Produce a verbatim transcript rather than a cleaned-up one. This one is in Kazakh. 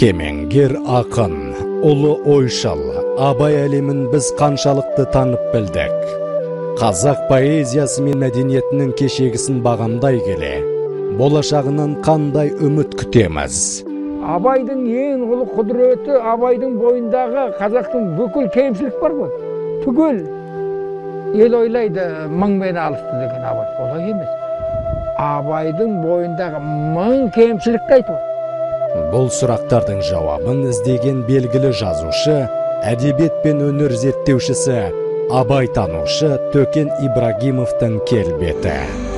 Кемеңгер ақын, ұлы ойшыл, Абай әлемін біз қаншалықты танып білдік. Қазақ поэзиясы мен мәдениетінің кешегісін бағамдай келе, болашағынан қандай үміт күтеміз? Абайдың ең ұлы құдіреті, Абайдың бойындағы қазақтың бүкіл кемшілік бар ғой. Түгел ел ойлайды мың мені алысты деген Абай. Олай емес. Абайдың бойындағы мың кемшілікті айтып. Бұл сұрақтардың жауабын іздеген белгілі жазушы, әдебиет пен өнер зерттеушісі, Абай танушы Төкен Ибрагимовтың келбеті.